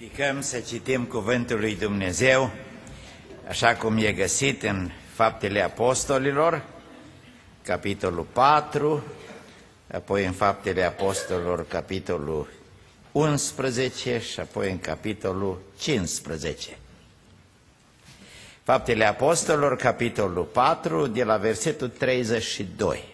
Ridicăm să citim Cuvântul lui Dumnezeu, așa cum e găsit în Faptele Apostolilor, capitolul 4, apoi în Faptele Apostolilor, capitolul 11 și apoi în capitolul 15. Faptele Apostolilor, capitolul 4, de la versetul 32.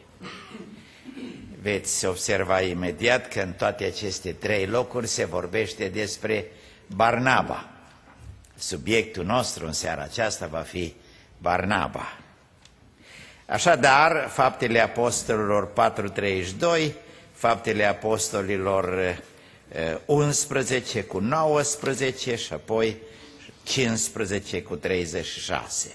Veți observa imediat că în toate aceste trei locuri se vorbește despre Barnaba. Subiectul nostru în seara aceasta va fi Barnaba. Așadar, Faptele Apostolilor 4:32, Faptele Apostolilor 11 cu 19 și apoi 15 cu 36.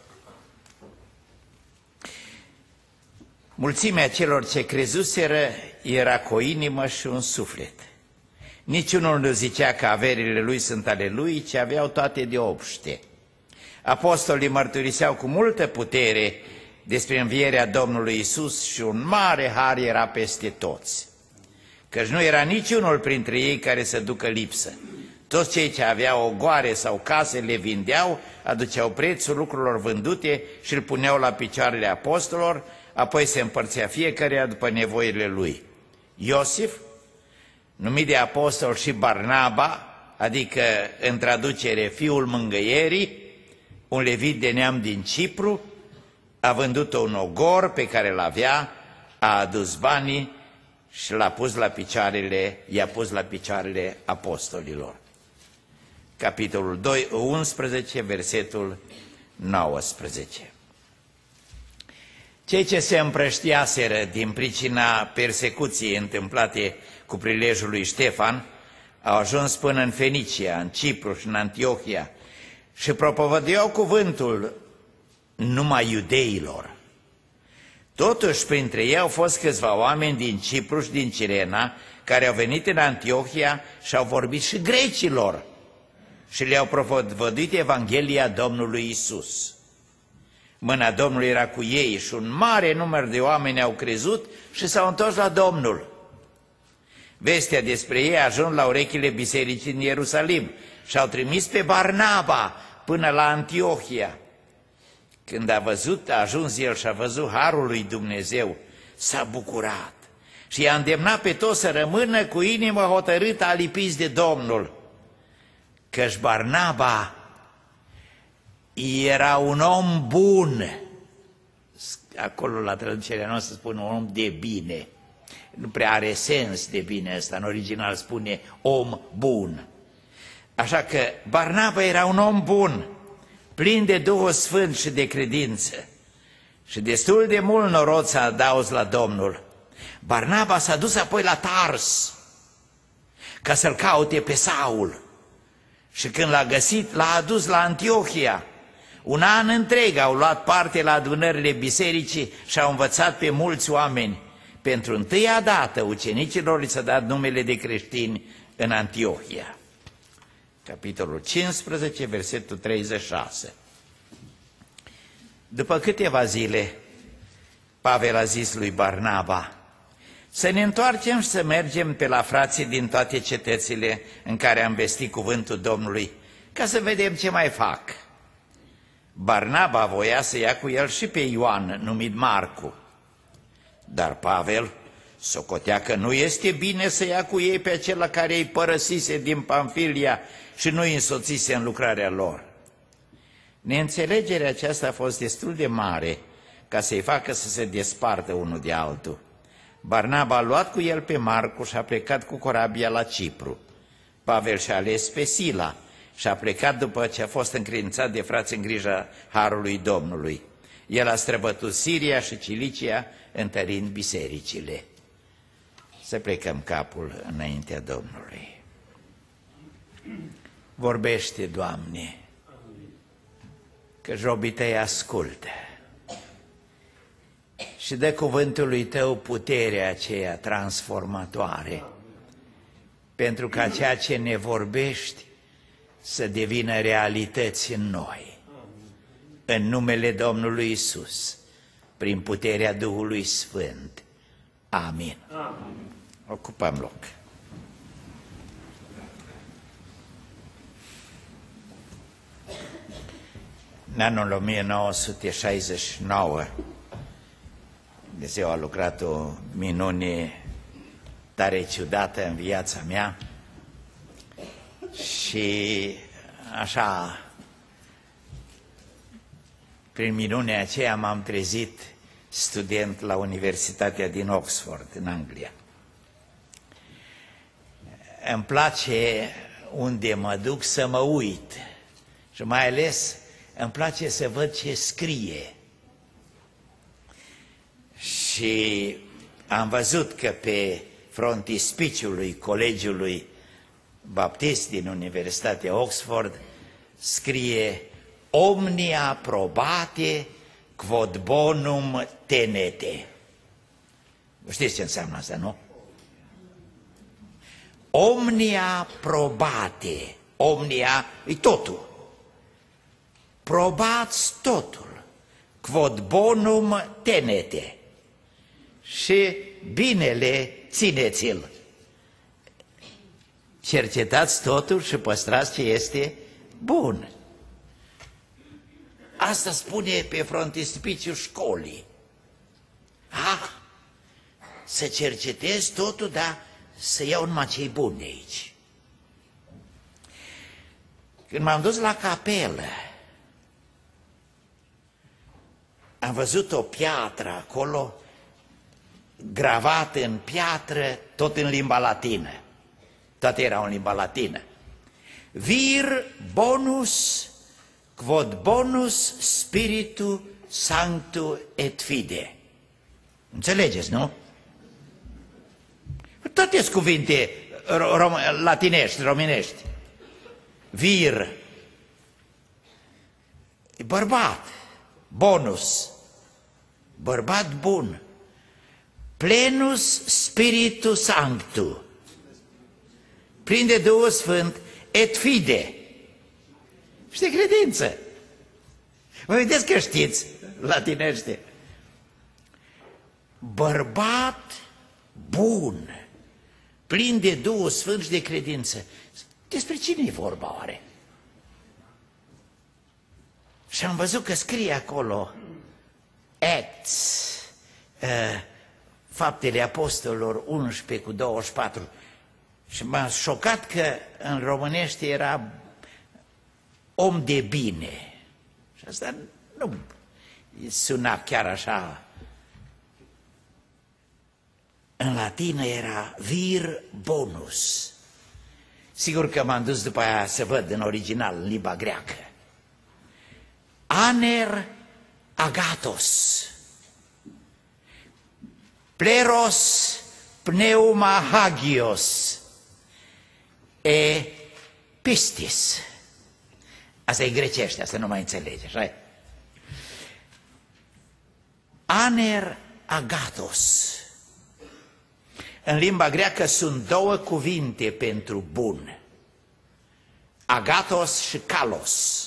Mulțimea celor ce crezuseră era cu o inimă și un suflet. Niciunul nu zicea că averile lui sunt ale lui, ci aveau toate de obște. Apostolii mărturiseau cu multă putere despre învierea Domnului Isus și un mare har era peste toți. Căci nu era niciunul printre ei care să ducă lipsă. Toți cei ce aveau ogoare sau case le vindeau, aduceau prețul lucrurilor vândute și îl puneau la picioarele apostolilor, apoi se împărțea fiecare după nevoile lui. Iosif, numit de apostol și Barnaba, adică în traducere fiul mângâierii, un levit de neam din Cipru, a vândut un ogor pe care îl avea, a adus banii și i-a pus la picioarele apostolilor. Capitolul 11, versetul 19. Cei ce se împrăștiaseră din pricina persecuției întâmplate cu prilejul lui Ștefan au ajuns până în Fenicia, în Cipru și în Antiohia și propovăduiau cuvântul numai iudeilor. Totuși, printre ei au fost câțiva oameni din Cipru și din Cirena care au venit în Antiohia și au vorbit și grecilor și le-au propovăduit Evanghelia Domnului Isus. Mâna Domnului era cu ei și un mare număr de oameni au crezut și s-au întors la Domnul. Vestea despre ei a ajuns la urechile bisericii în Ierusalim și au trimis pe Barnaba până la Antiohia. Când a ajuns el și a văzut harul lui Dumnezeu, s-a bucurat și i-a îndemnat pe toți să rămână cu inimă hotărâtă alipiți de Domnul. Căci Barnaba era un om bun. Acolo la traducerea noastră spune un om de bine. Nu prea are sens de bine ăsta, în original spune om bun. Așa că Barnaba era un om bun, plin de Duhul Sfânt și de credință. Și destul de mult noroc s-a adaus la Domnul. Barnaba s-a dus apoi la Tars ca să-l caute pe Saul. Și când l-a găsit, l-a adus la Antiohia. Un an întreg au luat parte la adunările bisericii și au învățat pe mulți oameni. Pentru întâia dată ucenicilor li s-a dat numele de creștini în Antiohia. Capitolul 15, versetul 36. După câteva zile, Pavel a zis lui Barnaba: să ne întoarcem și să mergem pe la frații din toate cetățile în care am vestit cuvântul Domnului, ca să vedem ce mai fac. Barnaba voia să ia cu el și pe Ioan, numit Marcu. Dar Pavel socotea că nu este bine să ia cu ei pe acela care îi părăsise din Pamfilia și nu îi însoțise în lucrarea lor. Neînțelegerea aceasta a fost destul de mare ca să-i facă să se despartă unul de altul. Barnaba a luat cu el pe Marcu și a plecat cu corabia la Cipru. Pavel și-a ales pe Sila și a plecat după ce a fost încredințat de frați în grija harului Domnului. El a străbătut Siria și Cilicia, întărind bisericile. Să plecăm capul înaintea Domnului. Vorbește, Doamne, că robii Tăi ascultă și dă cuvântului Tău puterea aceea transformatoare, pentru ca ceea ce ne vorbești să devină realități în noi. În numele Domnului Isus, prin puterea Duhului Sfânt. Amin. Ocupăm loc. În anul 1969, Dumnezeu a lucrat o minune tare ciudată în viața mea și așa, prin minunea aceea m-am trezit student la Universitatea din Oxford, în Anglia. Îmi place unde mă duc să mă uit și mai ales îmi place să văd ce scrie. Și am văzut că pe frontispiciul Colegiului Baptist din Universitatea Oxford scrie Omnia probate quod bonum tenete. Știți ce înseamnă asta, nu? Omnia probate. Omnia e totul. Probați totul. Quod bonum tenete. Și binele țineți-l. Cercetați totul și păstrați ce este bun. Asta spune pe frontispiciul școlii. Să cercetez totul, dar să iau numai ce-i bun de aici. Când m-am dus la capelă, am văzut o piatră acolo, gravată în piatră, tot în limba latină. Toate erau în limba latină. Vir bonus quod bonus spiritu sanctu et fide. Înțelegeți, nu? Toate sunt cuvinte latinești, românești. Vir, bărbat, bonus, bărbat bun. Plenus spiritu sanctu, plin de Duhul Sfânt, et fide, și de credință. Vă vedeți că știți latinește. Bărbat bun, plin de Duhul Sfânt și de credință. Despre cine e vorba oare? Și am văzut că scrie acolo Acts, Faptele Apostolilor 11:24. Și m-a șocat că în românește era om de bine. Și asta nu suna chiar așa. În latină era vir bonus. Sigur că m-am dus după aia să văd în original, în limba greacă. Aner agathos. Pleros pneuma hagios. E pistis. Asta e grecește, asta nu mai înțelege, așa? Aner agathos. În limba greacă sunt două cuvinte pentru bun. Agathos și kalos.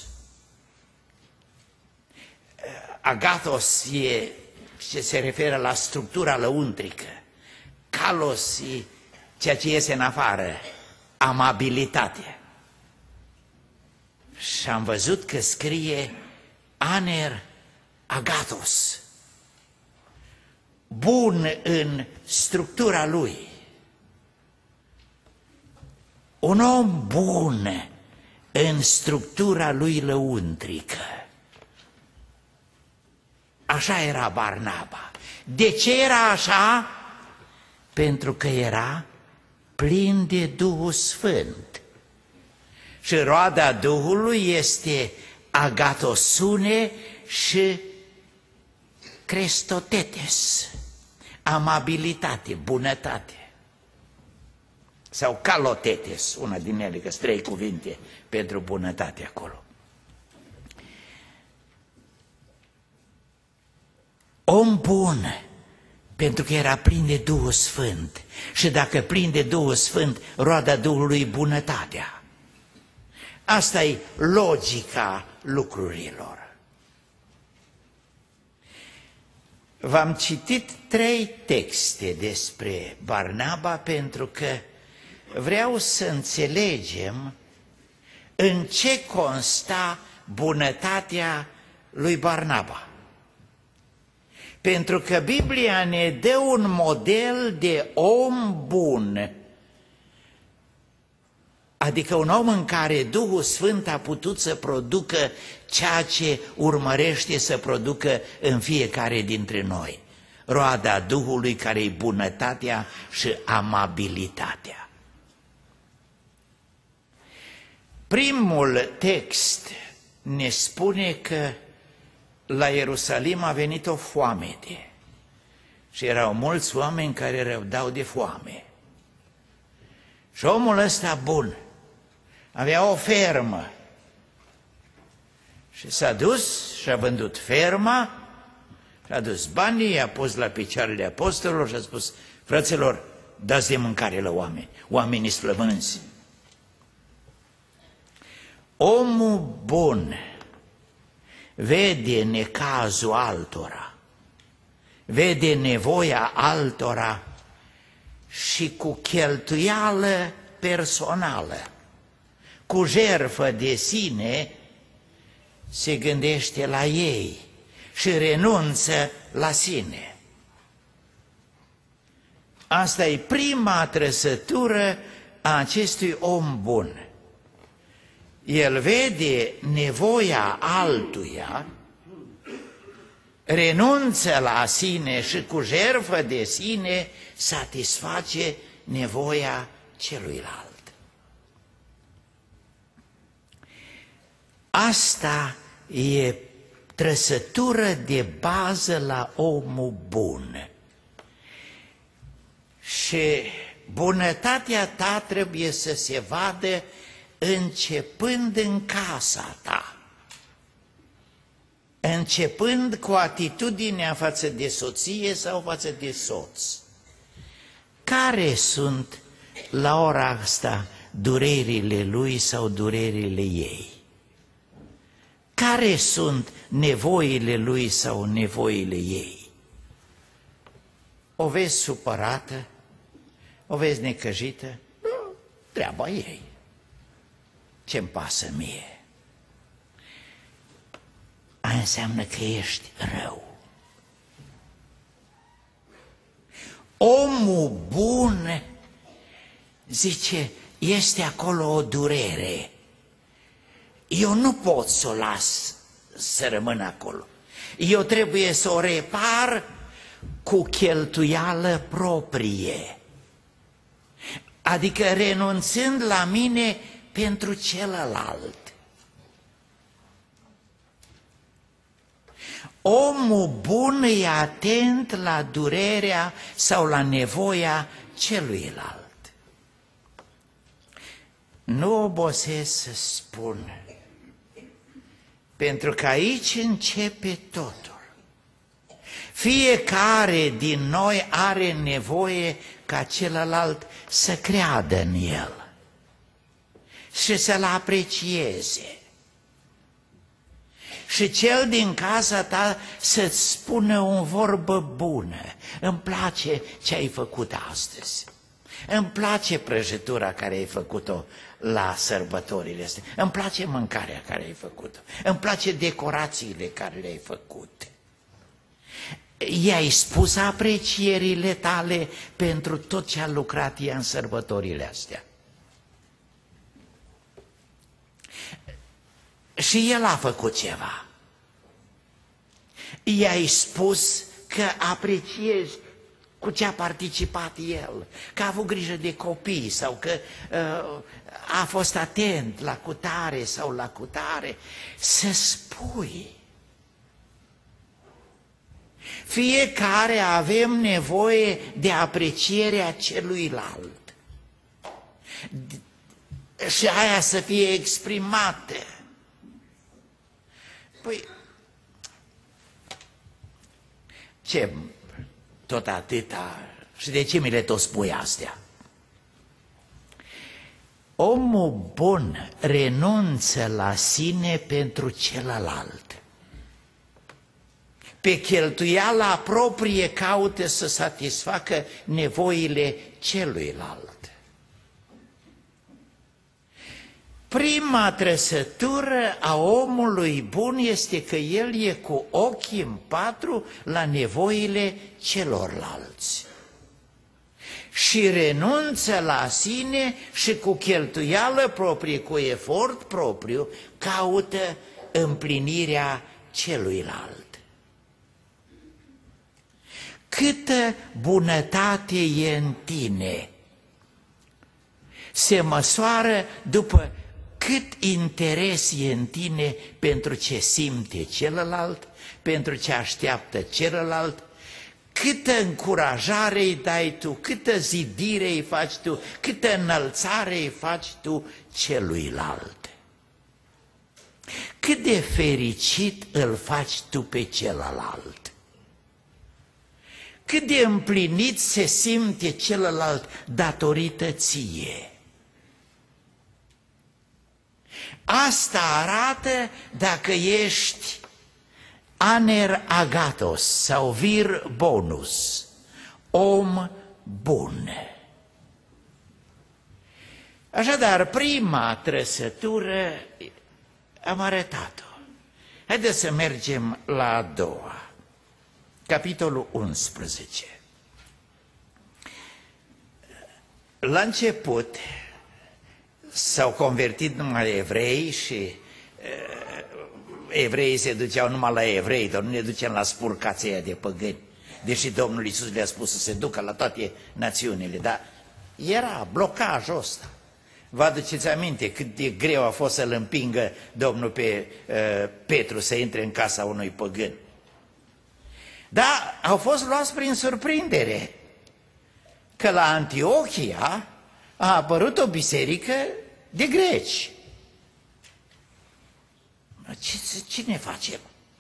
Agathos e ce se referă la structura lăuntrică. Kalos e ceea ce iese în afară. Amabilitate. Și am văzut că scrie aner agathos. Bun în structura lui. Un om bun în structura lui lăuntrică. Așa era Barnaba. De ce era așa? Pentru că era plin de Duhul Sfânt. Și roada Duhului este agathosune și crestotetes, amabilitate, bunătate. Sau calotetes, una din ele, că sunt 3 cuvinte pentru bunătate acolo. Om bun, pentru că era plin de Duhul Sfânt. Și dacă plin de Duhul Sfânt, roada Duhului e bunătatea. Asta e logica lucrurilor. V-am citit 3 texte despre Barnaba pentru că vreau să înțelegem în ce consta bunătatea lui Barnaba. Pentru că Biblia ne dă un model de om bun, adică un om în care Duhul Sfânt a putut să producă ceea ce urmărește să producă în fiecare dintre noi. Roada Duhului, care e bunătatea și amabilitatea. Primul text ne spune că la Ierusalim a venit o foamete și erau mulți oameni care răbdau de foame. Și omul ăsta bun avea o fermă și s-a dus și a vândut ferma și a dus banii, i-a pus la picioarele apostolilor și a spus: fraților, dați de mâncare la oameni, oamenii slăbânzi. Omul bun vede necazul altora, vede nevoia altora și cu cheltuială personală, cu jertfă de sine, se gândește la ei și renunță la sine. Asta e prima trăsătură a acestui om bun. El vede nevoia altuia, renunță la sine și cu jertfă de sine satisface nevoia celuilalt. Asta e trăsătură de bază la omul bun. Și bunătatea ta trebuie să se vadă începând în casa ta, începând cu atitudinea față de soție sau față de soț. Care sunt la ora asta durerile lui sau durerile ei? Care sunt nevoile lui sau nevoile ei? O vezi supărată? O vezi necăjită? Nu, treaba ei. Ce-mi pasă mie? Aia înseamnă că ești rău. Omul bun, zice, este acolo o durere. Eu nu pot să o las să rămână acolo. Eu trebuie să o repar cu cheltuială proprie. Adică renunțând la mine pentru celălalt. Omul bun e atent la durerea sau la nevoia celuilalt. Nu obosesc să spun, pentru că aici începe totul. Fiecare din noi are nevoie ca celălalt să creadă în el și să-l aprecieze. Și cel din casa ta să-ți spună o vorbă bună. Îmi place ce ai făcut astăzi. Îmi place prăjitura care ai făcut-o la sărbătorile astea. Îmi place mâncarea care ai făcut-o. Îmi place decorațiile care le-ai făcut. I-ai spus aprecierile tale pentru tot ce a lucrat ea în sărbătorile astea. Și el a făcut ceva. I-ai spus că apreciezi cu ce a participat el, că a avut grijă de copii sau că a fost atent la cutare sau la cutare. Să spui. Fiecare avem nevoie de aprecierea celuilalt. Și aia să fie exprimată. Păi, ce tot atâta și de ce mi le tot spui astea? Omul bun renunță la sine pentru celălalt. Pe cheltuiala proprie caută să satisfacă nevoile celuilalt. Prima trăsătură a omului bun este că el e cu ochii în patru la nevoile celorlalți și renunță la sine și cu cheltuială proprie, cu efort propriu, caută împlinirea celuilalt. Câtă bunătate e în tine se măsoară după cât interes e în tine pentru ce simte celălalt, pentru ce așteaptă celălalt, câtă încurajare îi dai tu, câtă zidire îi faci tu, câtă înălțare îi faci tu celuilalt. Cât de fericit îl faci tu pe celălalt. Cât de împlinit se simte celălalt datorită ție. Asta arată dacă ești aner agathos sau vir bonus, om bun. Așadar, prima trăsătură am arătat-o. Haideți să mergem la a doua, capitolul 11. La început s-au convertit numai evrei și evreii se duceau numai la evrei, dar nu ne ducem la spurcații aia de păgâni, deși Domnul Iisus le-a spus să se ducă la toate națiunile, dar era blocajul ăsta. Vă aduceți aminte cât de greu a fost să-l împingă Domnul pe Petru să intre în casa unui păgân. Dar au fost luați prin surprindere că la Antiohia a apărut o biserică de greci. Ce ne facem?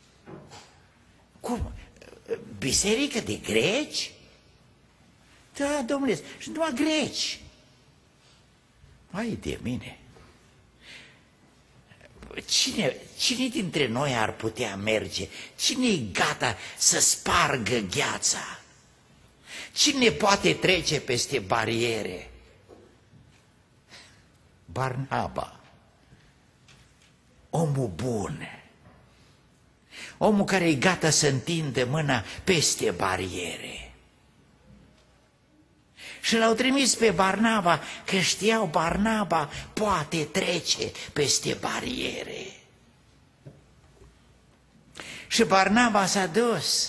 Cum? Biserică de greci? Da, domnule, și numai greci. Hai de mine. Cine dintre noi ar putea merge? Cine e gata să spargă gheața? Cine poate trece peste bariere? Barnaba, omul bun, omul care e gata să întindă mâna peste bariere. Și l-au trimis pe Barnaba, că știau Barnaba poate trece peste bariere. Și Barnaba s-a dus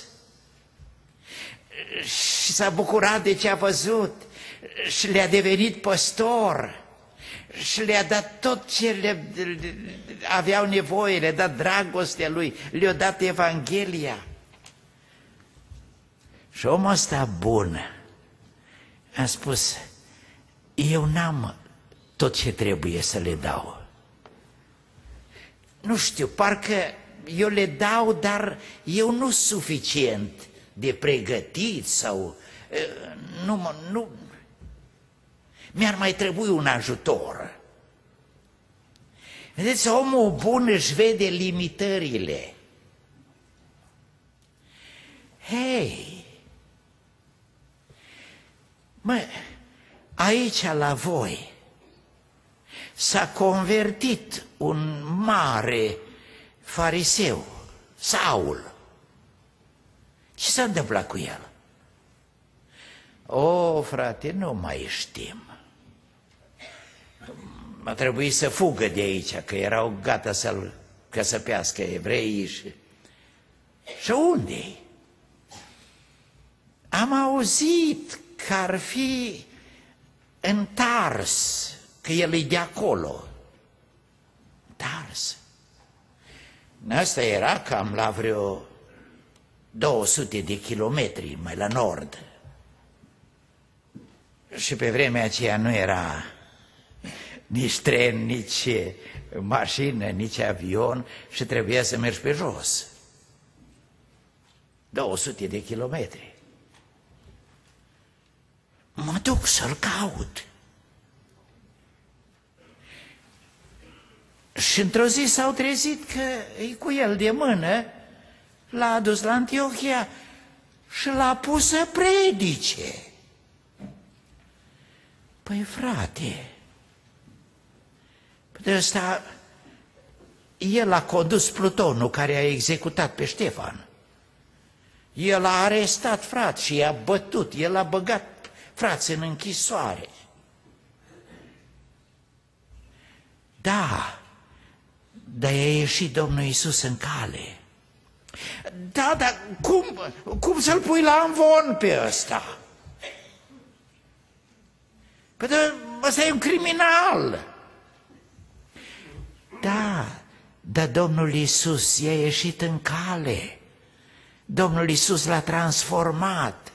și s-a bucurat de ce a văzut și le-a devenit păstor și le-a dat tot ce aveau nevoie, le-a dat dragostea lui, le-a dat Evanghelia. Și omul ăsta bun a spus, eu n-am tot ce trebuie să le dau. Nu știu, parcă eu le dau, dar eu nu sunt suficient de pregătit sau nu. Mi-ar mai trebui un ajutor. Vedeți, omul bun își vede limitările. Hei, mă, aici la voi s-a convertit un mare fariseu, Saul. Ce s-a întâmplat cu el? O, frate, nu mai știm. A trebuit să fugă de aici, că erau gata să-l căsăpească evreii și unde-i? Am auzit că ar fi în Tars, că el e de acolo. Tars. Asta era cam la vreo 200 de kilometri mai la nord. Și pe vremea aceea nu era nici tren, nici mașină, nici avion și trebuia să mergi pe jos. 200 de kilometri. Mă duc să-l caut. Și într-o zi s-au trezit că e cu el de mână, l-a adus la Antiohia și l-a pus să predice. Păi frate, De ăsta, el a condus plutonul care a executat pe Ștefan. El a arestat frați și i-a bătut, el a băgat frați în închisoare. Da, dar i-a ieșit Domnul Iisus în cale. Da, dar cum să-l pui la amvon pe ăsta? Păi ăsta e un criminal. Da, dar Domnul Iisus i-a ieșit în cale. Domnul Iisus l-a transformat.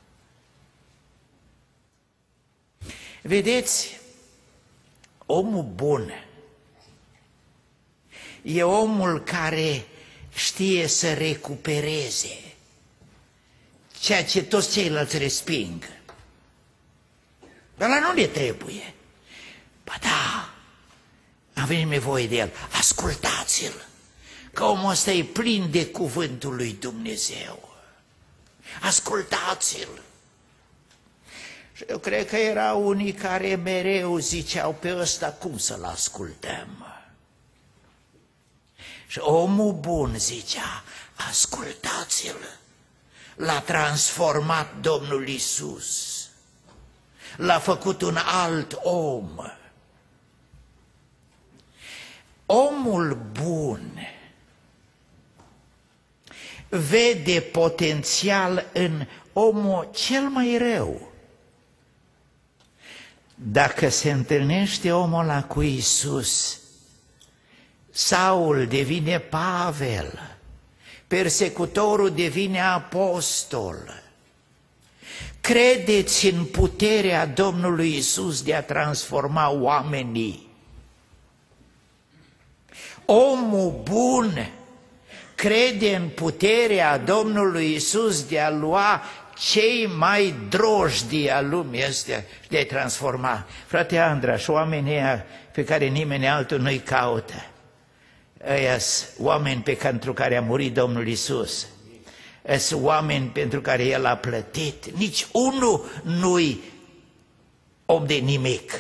Vedeți, omul bun e omul care știe să recupereze ceea ce toți ceilalți resping. Dar la nu le trebuie. Ba da, avem nevoie de el. Ascultați-l, că omul ăsta e plin de cuvântul lui Dumnezeu. Ascultați-l. Și eu cred că erau unii care mereu ziceau pe ăsta cum să-l ascultăm. Și omul bun zicea, ascultați-l. L-a transformat Domnul Iisus. L-a făcut un alt om. Omul bun vede potențial în omul cel mai rău. Dacă se întâlnește omul ăla cu Iisus, Saul devine Pavel, persecutorul devine apostol. Credeți în puterea Domnului Iisus de a transforma oamenii. Omul bun crede în puterea Domnului Iisus de a lua cei mai drojdi a lumii astea și de a-i transforma. Frate Andraș, oamenii ăia pe care nimeni altul nu-i caută, ăia sunt oameni pentru care a murit Domnul Iisus. Sunt oameni pentru care El a plătit. Nici unul nu-i om de nimic.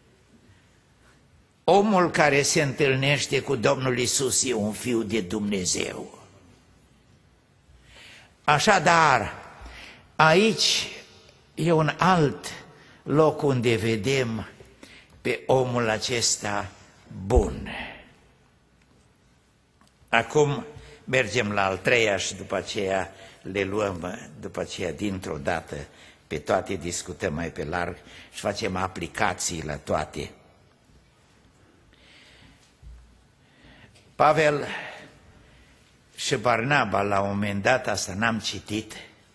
Omul care se întâlnește cu Domnul Iisus e un fiu de Dumnezeu. Așadar, aici e un alt loc unde vedem pe omul acesta bun. Acum mergem la al treia și după aceea le luăm după aceea dintr-o dată pe toate, discutăm mai pe larg și facem aplicații la toate. Pavel și Barnaba, la un moment dat, asta n-am citit,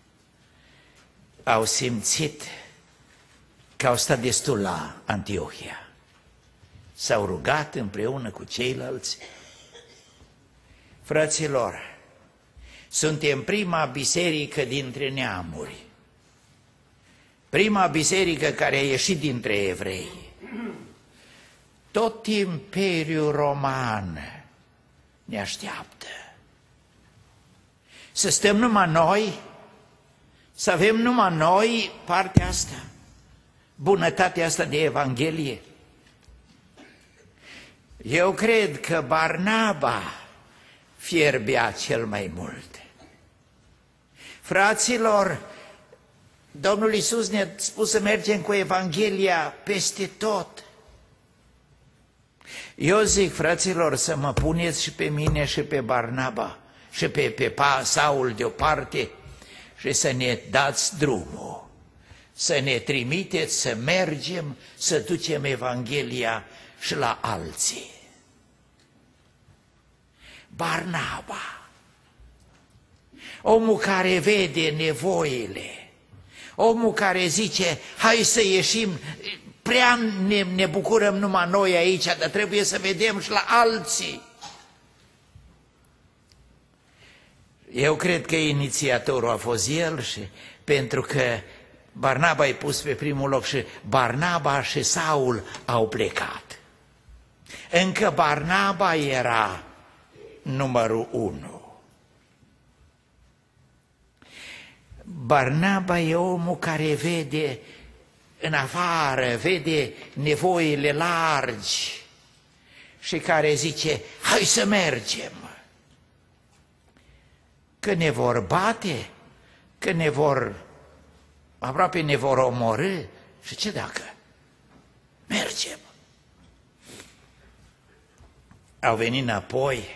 au simțit că au stat destul la Antiohia. S-au rugat împreună cu ceilalți. Fraților, suntem prima biserică dintre neamuri, prima biserică care a ieșit dintre evrei. Tot Imperiul Roman ne așteaptă. Să stăm numai noi, să avem numai noi partea asta, bunătatea asta de Evanghelie. Eu cred că Barnaba fierbea cel mai mult. Fraților, Domnul Iisus ne-a spus să mergem cu Evanghelia peste tot. Eu zic, fraților, să mă puneți și pe mine și pe Barnaba și pe Saul deoparte și să ne dați drumul, să ne trimiteți să mergem, să ducem Evanghelia și la alții. Barnaba, omul care vede nevoile, omul care zice, hai să ieșim, prea ne bucurăm numai noi aici, dar trebuie să vedem și la alții. Eu cred că inițiatorul a fost el, și pentru că Barnaba i-a pus pe primul loc și Barnaba și Saul au plecat. Încă Barnaba era numărul 1. Barnaba e omul care vede în afară, vede nevoile largi și care zice, hai să mergem. Că ne vor bate, că aproape ne vor omorî. Și ce dacă? Mergem. Au venit înapoi,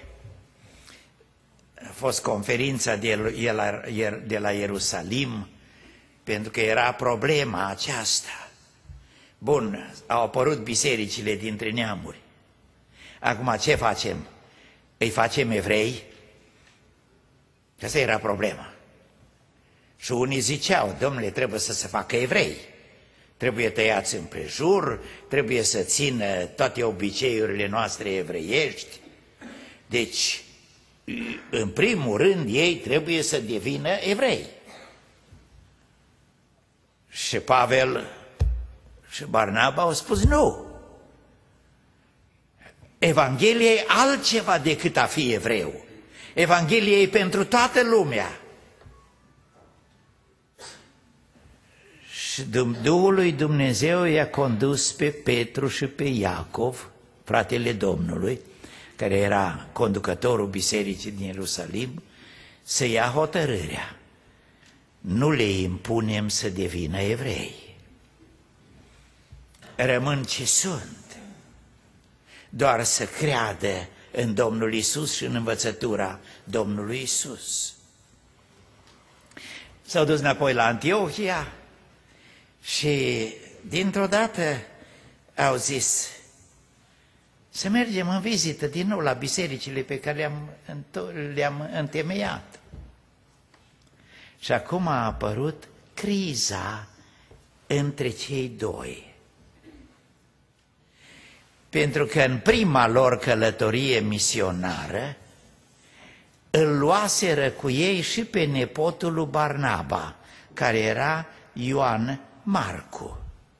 a fost conferința de la Ierusalim, pentru că era problema aceasta. Bun, au apărut bisericile dintre neamuri. Acum ce facem? Îi facem evrei? Că asta era problema. Și unii ziceau, domnule, trebuie să se facă evrei. Trebuie tăiați împrejur, trebuie să țină toate obiceiurile noastre evreiești. Deci, în primul rând, ei trebuie să devină evrei. Și Pavel și Barnaba au spus nu. Evanghelia e altceva decât a fi evreu. Evanghelia e pentru toată lumea. Și Duhul lui Dumnezeu i-a condus pe Petru și pe Iacov, fratele Domnului, care era conducătorul bisericii din Ierusalim, să ia hotărârea. Nu le impunem să devină evrei. Rămân ce sunt, doar să creadă în Domnul Iisus și în învățătura Domnului Iisus. S-au dus înapoi la Antiohia și dintr-o dată au zis să mergem în vizită din nou la bisericile pe care le-am întemeiat. Și acum a apărut criza între cei doi. Pentru că în prima lor călătorie misionară îl luaseră cu ei și pe nepotul lui Barnaba, care era Ioan Marcu.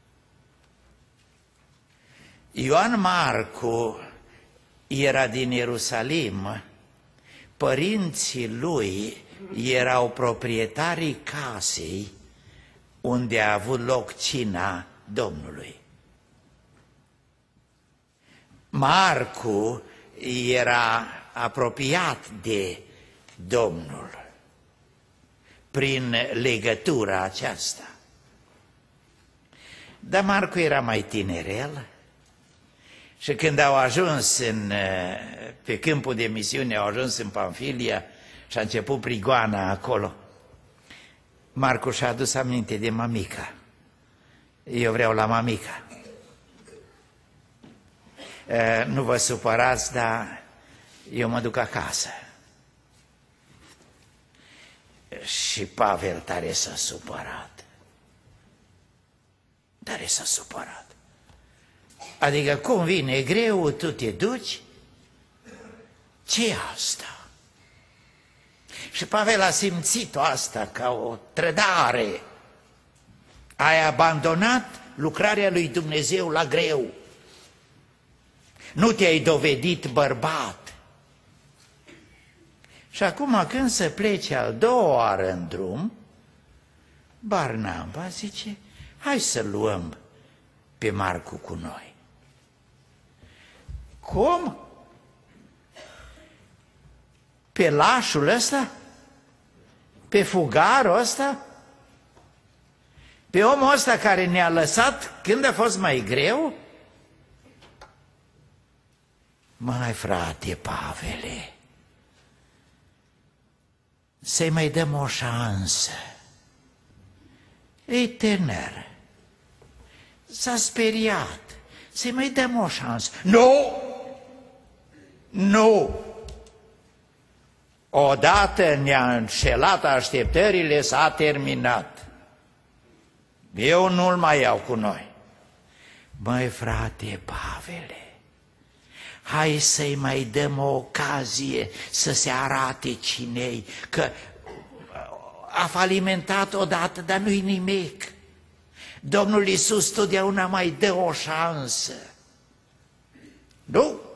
Ioan Marcu era din Ierusalim, părinții lui erau proprietarii casei unde a avut loc cina Domnului. Marcu era apropiat de Domnul prin legătura aceasta. Dar Marcu era mai tinerel și când au ajuns pe câmpul de misiune, au ajuns în Pamfilia și a început prigoana acolo, Marcu și-a adus aminte de mamica. Eu vreau la mamica. Nu vă supărați, dar eu mă duc acasă. Și Pavel tare s-a supărat. Tare s-a supărat. Adică cum vine greu, tu te duci? Ce-i asta? Și Pavel a simțit asta ca o trădare. Ai abandonat lucrarea lui Dumnezeu la greu. Nu te-ai dovedit bărbat. Și acum când se plece al doua oară în drum, Barnaba zice, hai să luăm pe Marcu cu noi. Cum? Pe lașul ăsta? Pe fugarul ăsta? Pe omul ăsta care ne-a lăsat când a fost mai greu? Mai frate Pavele, să-i mai dăm o șansă. E tânăr, s-a speriat, să-i mai dăm o șansă. Nu! Nu! Odată ne-a înșelat așteptările, s-a terminat. Eu nu-l mai iau cu noi. Măi frate Pavele, hai să-i mai dăm o ocazie să se arate cine-i, că a falimentat odată, dar nu-i nimic. Domnul Iisus totdeauna mai dă o șansă. Nu?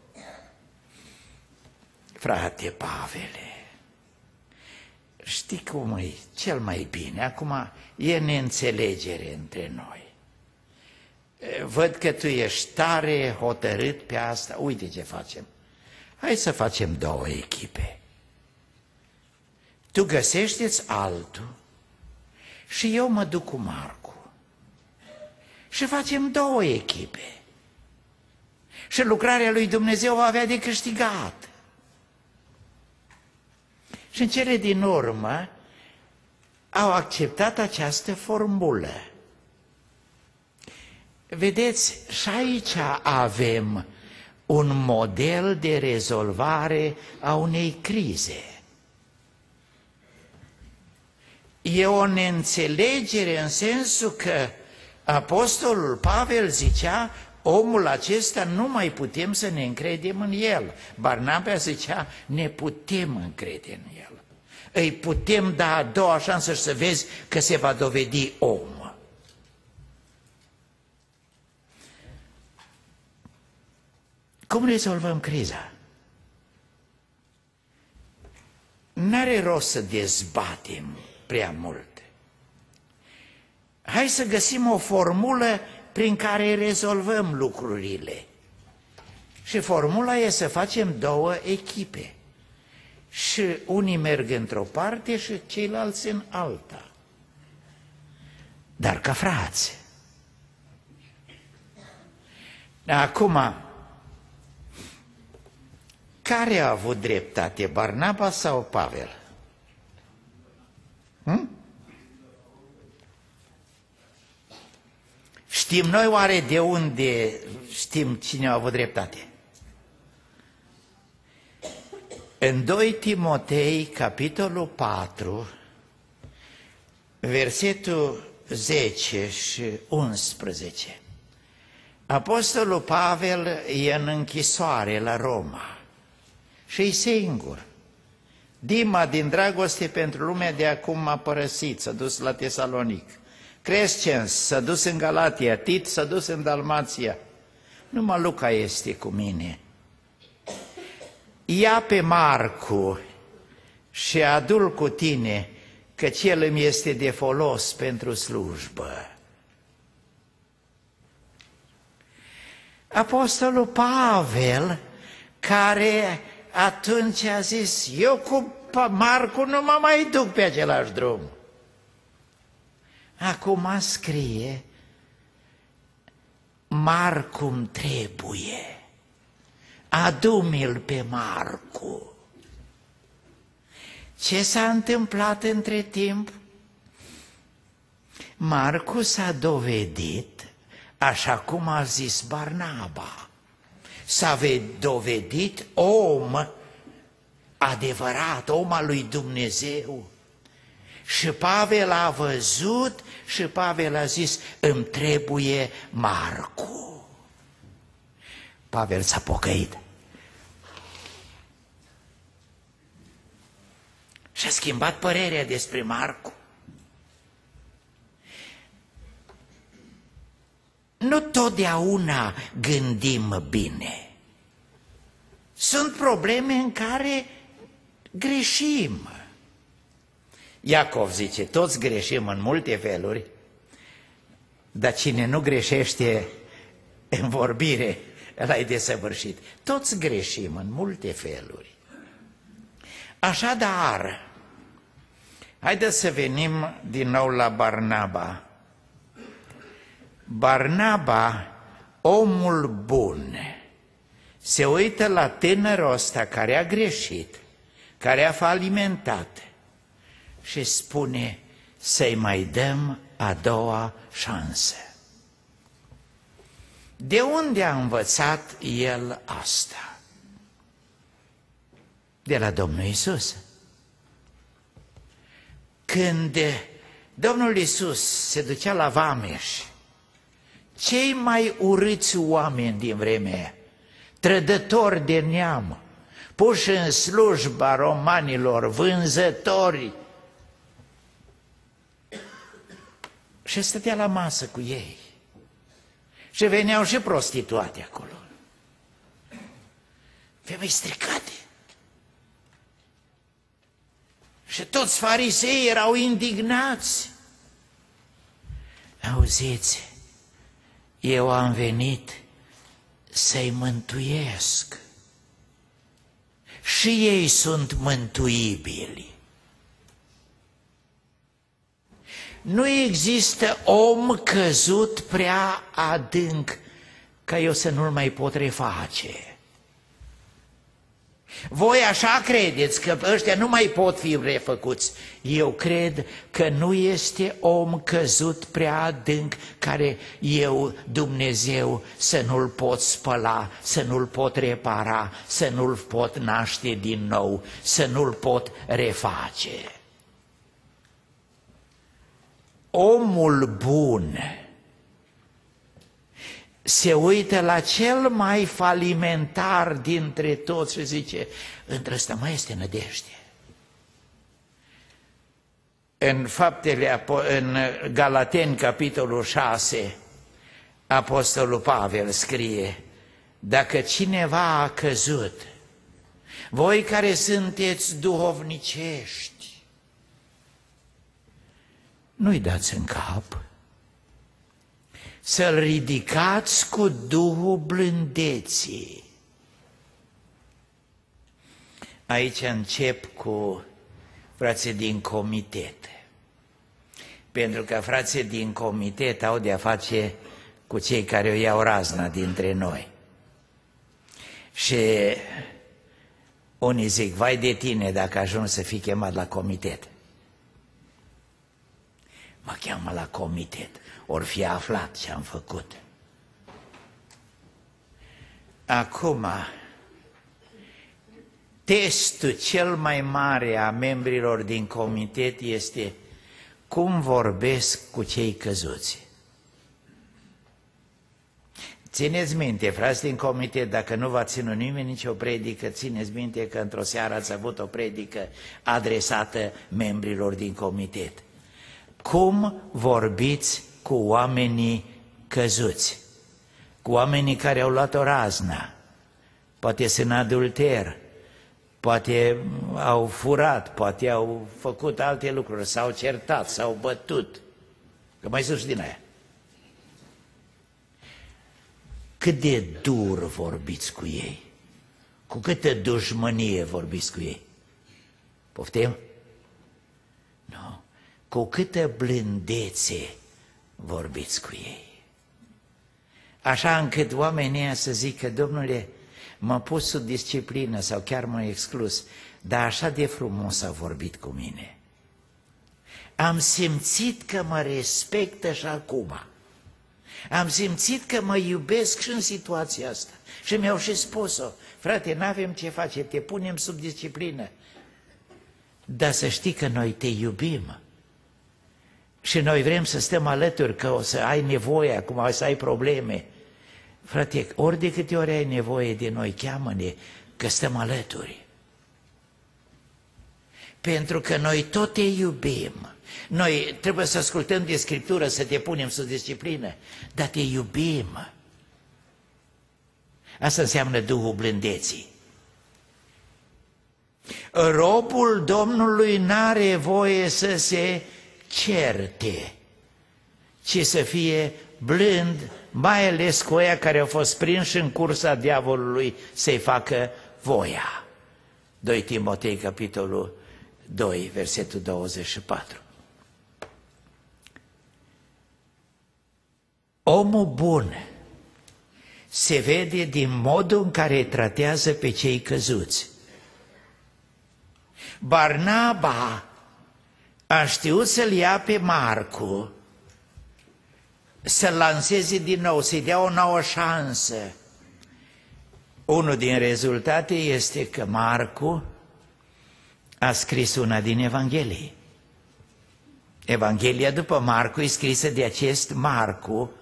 Frate Pavele, știi cum e cel mai bine? Acum e neînțelegere între noi. văd că tu ești tare hotărât pe asta, uite ce facem. Hai să facem 2 echipe. Tu găsește-ți altul și eu mă duc cu Marcu. Și facem 2 echipe. Și lucrarea lui Dumnezeu va avea de câștigat. Și în cele din urmă au acceptat această formulă. Vedeți, și aici avem un model de rezolvare a unei crize. E o neînțelegere în sensul că apostolul Pavel zicea, omul acesta nu mai putem să ne încredem în el. Barnaba zicea, ne putem încrede în el. Îi putem da a doua șansă și să vezi că se va dovedi om. Cum rezolvăm criza? N-are rost să dezbatem prea mult. Hai să găsim o formulă prin care rezolvăm lucrurile. Și formula e să facem 2 echipe. Și unii merg într-o parte și ceilalți în alta. Dar ca frați. Acum, care a avut dreptate, Barnaba sau Pavel? Știm noi oare de unde știm cine a avut dreptate? În 2 Timotei, capitolul 4, versetul 10 și 11, apostolul Pavel e în închisoare la Roma și e singur. Dima, din dragoste pentru lumea de acum, m-a părăsit, s-a dus la Tesalonic. Crescens s-a dus în Galatia, Tit s-a dus în Dalmația. Numai Luca este cu mine. Ia pe Marcu și adu-l cu tine, căci el îmi este de folos pentru slujbă. Apostolul Pavel, care atunci a zis, eu cu Marcu nu mă mai duc pe același drum. Acum scrie, Marcu-mi trebuie, adu-mi-l pe Marcu. Ce s-a întâmplat între timp? Marcu s-a dovedit, așa cum a zis Barnaba, s-a dovedit om adevărat, om al lui Dumnezeu. Și Pavel a văzut și Pavel a zis, îmi trebuie Marcu. Pavel s-a pocăit. Și-a schimbat părerea despre Marcu. Nu totdeauna gândim bine. Sunt probleme în care greșim. Iacov zice, toți greșim în multe feluri, dar cine nu greșește în vorbire, ăla e desăvârșit. Toți greșim în multe feluri. Așadar, haideți să venim din nou la Barnaba. Barnaba, omul bun, se uită la tânărul ăsta care a greșit, care a falimentat și spune să-i mai dăm a doua șansă. De unde a învățat el asta? De la Domnul Iisus. Când Domnul Iisus se ducea la vameș, cei mai urâți oameni din vremea aia, trădători de neam, puși în slujba romanilor, vânzători, și stătea la masă cu ei. Și veneau și prostituate acolo. Femei stricate. Și toți farisei erau indignați. Auziți, eu am venit să-i mântuiesc. Și ei sunt mântuibili. Nu există om căzut prea adânc ca eu să nu-l mai pot reface. Voi așa credeți că ăștia nu mai pot fi refăcuți. Eu cred că nu este om căzut prea adânc care eu, Dumnezeu, să nu-l pot spăla, să nu-l pot repara, să nu-l pot naște din nou, să nu-l pot reface. Omul bun se uită la cel mai falimentar dintre toți și zice, între ăsta mai este nădejde. În Galateni, capitolul 6, apostolul Pavel scrie, dacă cineva a căzut, voi care sunteți duhovnicești, nu-i dați în cap, să-l ridicați cu Duhul blândeții. Aici încep cu frații din comitet, pentru că frații din comitet au de-a face cu cei care o iau razna dintre noi. Și unii zic, vai de tine dacă ajungi să fii chemat la comitet. Mă cheamă la comitet, ori fi aflat ce am făcut. Acum, testul cel mai mare a membrilor din comitet este cum vorbesc cu cei căzuți. Țineți minte, frați din comitet, dacă nu v-a ținut nimeni nicio predică, țineți minte că într-o seară ați avut o predică adresată membrilor din comitet. Cum vorbiți cu oamenii căzuți, cu oamenii care au luat o raznă, poate sunt adulter, poate au furat, poate au făcut alte lucruri, s-au certat, s-au bătut, că mai sunt și din aia. Cât de dur vorbiți cu ei, cu câtă dușmănie vorbiți cu ei. Poftim? Nu. Cu câtă blândețe vorbiți cu ei. Așa încât oamenii ăia să zică, domnule, m-a pus sub disciplină sau chiar m-a exclus, dar așa de frumos a vorbit cu mine. Am simțit că mă respectă și acum. Am simțit că mă iubesc și în situația asta. Și mi-au și spus-o, frate, n-avem ce face, te punem sub disciplină. Dar să știi că noi te iubim. Și noi vrem să stăm alături, că o să ai nevoie, acum o să ai probleme. Frate, ori de câte ori ai nevoie de noi, cheamă-ne, că stăm alături. Pentru că noi tot te iubim. Noi trebuie să ascultăm de Scriptură, să te punem sub disciplină, dar te iubim. Asta înseamnă Duhul blândeții. Robul Domnului n-are voie să se certe, ci să fie blând, mai ales cu aia care au fost prinși în cursa diavolului să-i facă voia. 2 Timotei, capitolul 2, versetul 24. Omul bun se vede din modul în care tratează pe cei căzuți. Barnaba a știut să-l ia pe Marcu, să-l lanseze din nou, să-i dea o nouă șansă. Unul din rezultate este că Marcu a scris una din Evanghelii. Evanghelia după Marcu e scrisă de acest Marcu,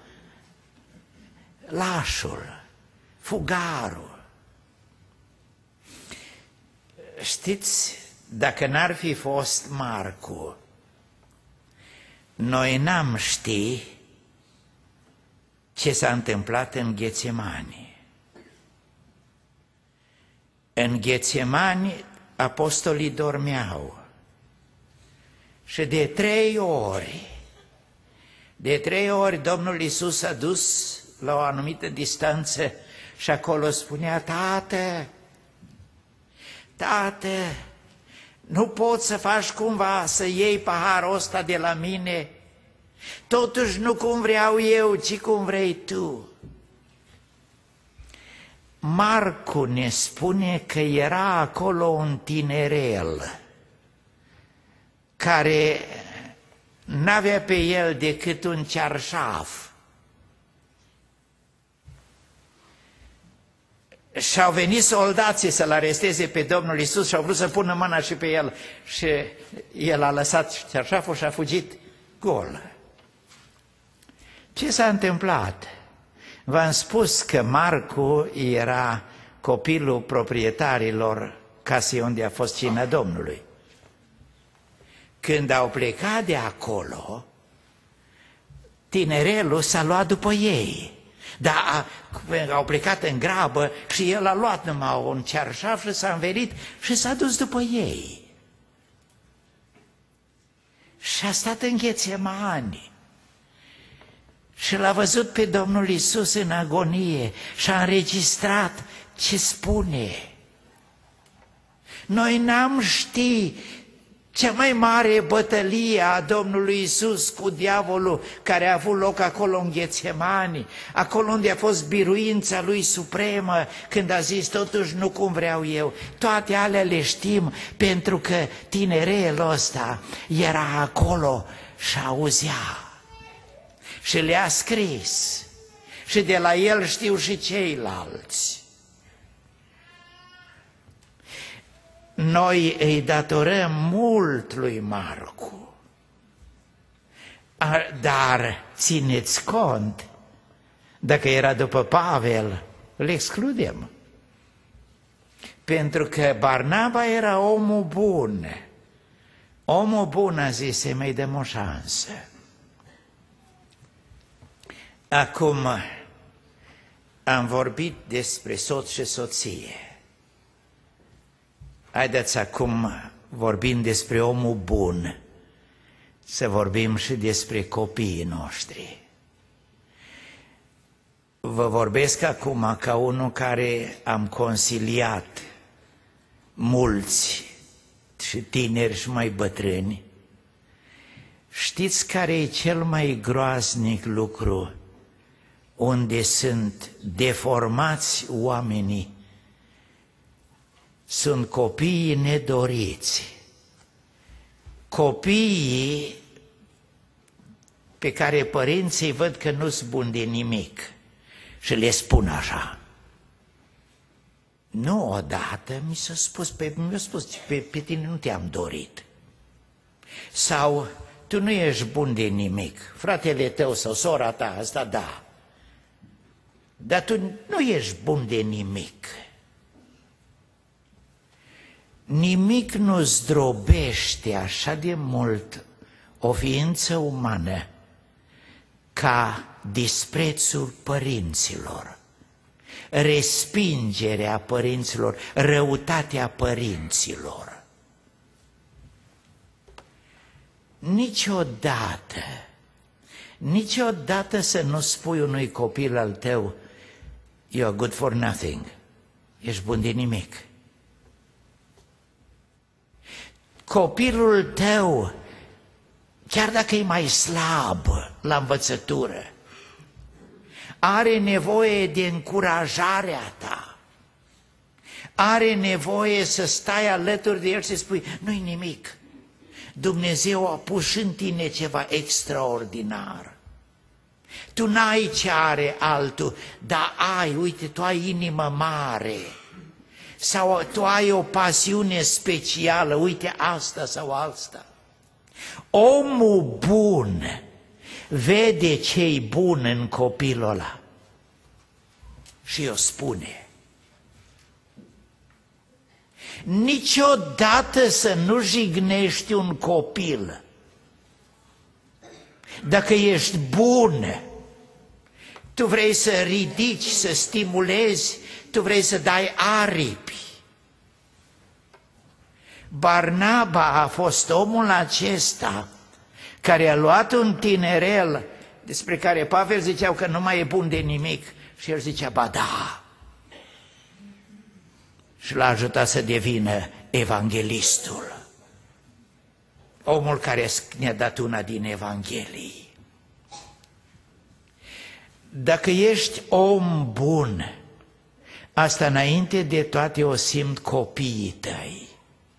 lașul, fugarul. Știți, dacă n-ar fi fost Marcu, noi n-am ști ce s-a întâmplat în Ghețemani. În Ghețemani apostolii dormeau și de 3 ori Domnul Iisus a dus la o anumită distanță și acolo spunea: Tată, Tată, nu poți să faci cumva să iei paharul ăsta de la mine? Totuși nu cum vreau eu, ci cum vrei tu. Marcu ne spune că era acolo un tinerel care n-avea pe el decât un cearșaf. Și-au venit soldații să-l aresteze pe Domnul Iisus și au vrut să pună mâna și pe el. Și el a lăsat cearșaful și a fugit gol. Ce s-a întâmplat? V-am spus că Marcu era copilul proprietarilor casei unde a fost cina Domnului. Când au plecat de acolo, tinerelul s-a luat după ei. Dar au plecat în grabă și el a luat numai un cearșaf și s-a învelit și s-a dus după ei. Și a stat în Ghețemani și l-a văzut pe Domnul Iisus în agonie și a înregistrat ce spune. Noi n-am ști cea mai mare bătălie a Domnului Iisus cu diavolul care a avut loc acolo în Ghețemani, acolo unde a fost biruința lui supremă, când a zis: totuși nu cum vreau eu. Toate alea le știm pentru că tinerelul ăsta era acolo și auzea și le-a scris și de la el știu și ceilalți. Noi îi datorăm mult lui Marcu, dar țineți cont, dacă era după Pavel, îl excludem. Pentru că Barnaba era omul bun. Omul bun a zis: să-i dăm o șansă. Acum am vorbit despre soț și soție. Haideți acum, vorbind despre omul bun, să vorbim și despre copiii noștri. Vă vorbesc acum ca unul care am consiliat mulți și tineri și mai bătrâni. Știți care e cel mai groaznic lucru unde sunt deformați oamenii? Sunt copiii nedoriți, copiii pe care părinții văd că nu sunt buni de nimic și le spun așa. Nu odată mi s-a spus, pe tine nu te-am dorit. Sau tu nu ești bun de nimic, fratele tău sau sora ta, asta da. Dar tu nu ești bun de nimic. Nimic nu zdrobește așa de mult o ființă umană ca disprețul părinților, respingerea părinților, răutatea părinților. Niciodată să nu spui unui copil al tău: you're good for nothing, ești bun de nimic. Copilul tău, chiar dacă e mai slab la învățătură, are nevoie de încurajarea ta, are nevoie să stai alături de el și să spui: nu-i nimic, Dumnezeu a pus în tine ceva extraordinar. Tu n-ai ce are altul, dar ai, uite, tu ai inimă mare. Sau tu ai o pasiune specială, uite asta sau asta. Omul bun vede ce-i bun în copilul ăla și o spune. Niciodată să nu jignești un copil. Dacă ești bun, tu vrei să ridici, să stimulezi, tu vrei să dai aripi. Barnaba a fost omul acesta care a luat un tinerel despre care Pavel ziceau că nu mai e bun de nimic și el zicea, ba da. Și l-a ajutat să devină evanghelistul, omul care ne-a dat una din Evanghelii. Dacă ești om bun, asta înainte de toate o simt copiii tăi.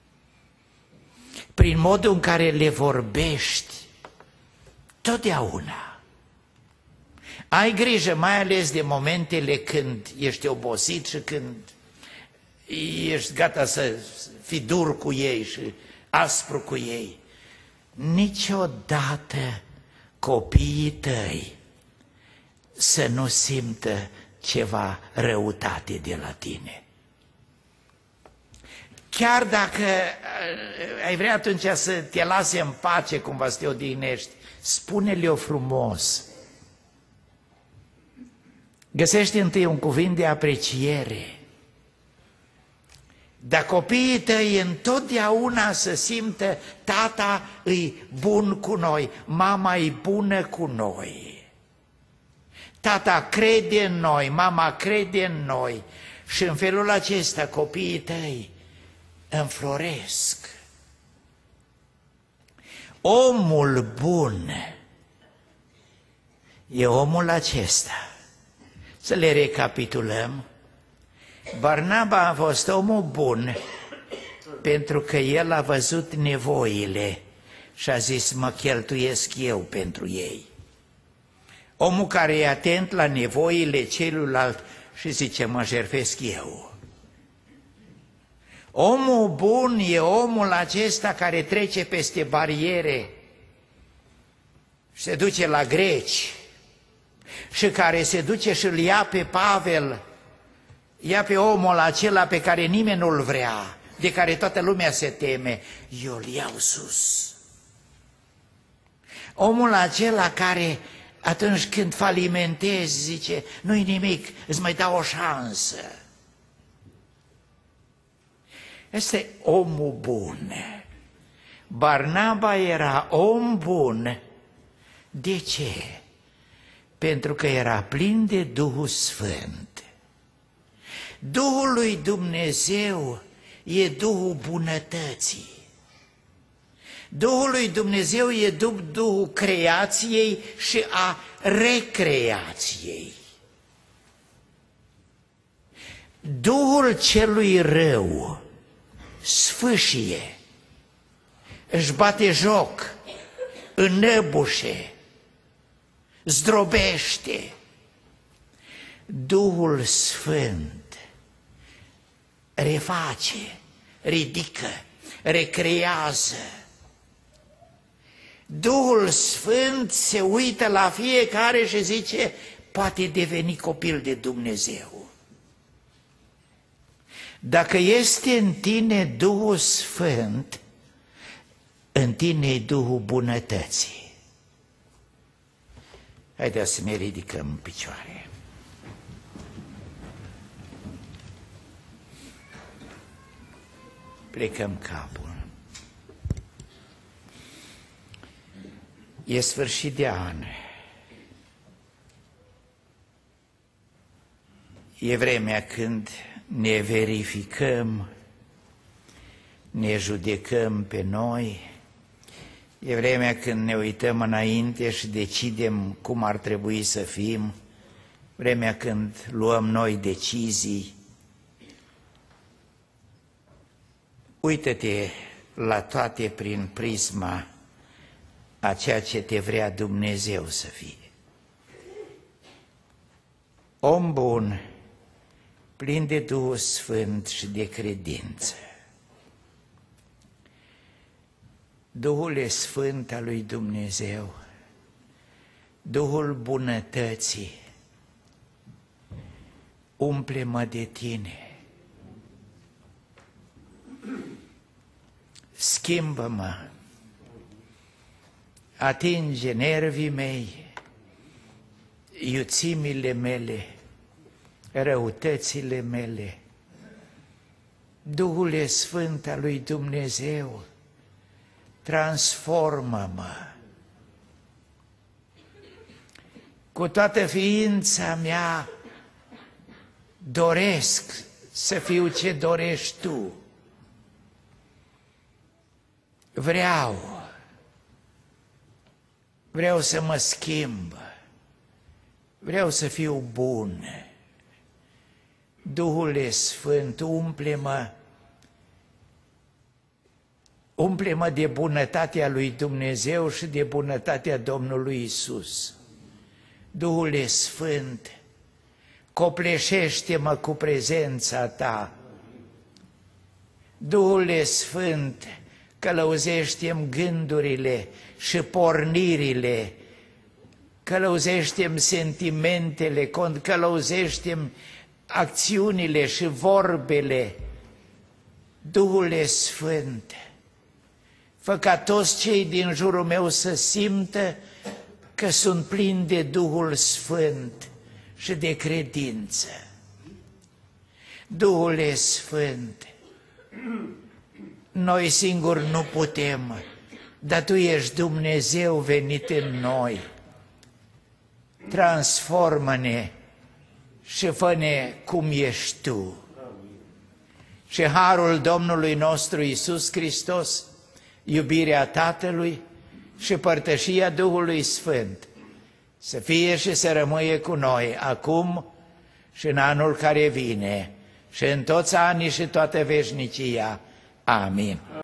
Prin modul în care le vorbești, totdeauna. Ai grijă, mai ales de momentele când ești obosit și când ești gata să fii dur cu ei și aspru cu ei. Niciodată copiii tăi să nu simtă ceva răutate de la tine. Chiar dacă ai vrea atunci să te lase în pace, cumva să te odihnești, spune-le-o frumos. Găsește întâi un cuvânt de apreciere. Dar copiii tăi întotdeauna să simtă, tata e bun cu noi, mama e bună cu noi. Tata crede în noi, mama crede în noi și în felul acesta copiii tăi înfloresc. Omul bun e omul acesta. Să le recapitulăm. Barnaba a fost omul bun pentru că el a văzut nevoile și a zis, mă cheltuiesc eu pentru ei. Omul care e atent la nevoile celuilalt și zice, mă jertfesc eu. Omul bun e omul acesta care trece peste bariere și se duce la greci și care se duce și îl ia pe Pavel, ia pe omul acela pe care nimeni nu-l vrea, de care toată lumea se teme, eu îl iau sus. Omul acela care atunci când falimentezi zice, nu-i nimic, îți mai dau o șansă. Este omul bun. Barnaba era om bun. De ce? Pentru că era plin de Duhul Sfânt. Duhul lui Dumnezeu e Duhul bunătății. Duhul lui Dumnezeu e Duhul creației și a recreației. Duhul celui rău sfâșie, își bate joc, înăbușe, zdrobește. Duhul Sfânt reface, ridică, recrează. Duhul Sfânt se uită la fiecare și zice, poate deveni copil de Dumnezeu. Dacă este în tine Duhul Sfânt, în tine e Duhul bunătății. Haideți să ne ridicăm în picioare. Plecăm capul. E sfârșit de an. E vremea când ne verificăm, ne judecăm pe noi. E vremea când ne uităm înainte și decidem cum ar trebui să fim. Vremea când luăm noi decizii. Uită-te la toate prin prisma a ceea ce te vrea Dumnezeu să fie. Om bun, plin de Duhul Sfânt și de credință. Duhul Sfânt al lui Dumnezeu, Duhul bunătății, umple-mă de tine. Schimbă-mă, atinge nervii mei, iuțimile mele, răutățile mele. Duhul Sfânt al lui Dumnezeu, transformă-mă. cu toată ființa mea doresc să fiu ce dorești Tu. Vreau să mă schimb, vreau să fiu bun. Duhule Sfânt, umple-mă de bunătatea lui Dumnezeu și de bunătatea Domnului Isus. Duhule Sfânt, copleșește-mă cu prezența Ta. Duhule Sfânt, călăuzește-mi gândurile și pornirile, călăuzește-mi sentimentele, călăuzește-mi acțiunile și vorbele. Duhule Sfânt, fă ca toți cei din jurul meu să simtă că sunt plini de Duhul Sfânt și de credință. Duhule Sfânt, noi singuri nu putem, dar Tu ești Dumnezeu venit în noi. Transformă-ne și fă-ne cum ești Tu. Și harul Domnului nostru Iisus Hristos, iubirea Tatălui și părtășia Duhului Sfânt să fie și să rămâie cu noi acum și în anul care vine și în toți anii și toată veșnicia. Amin.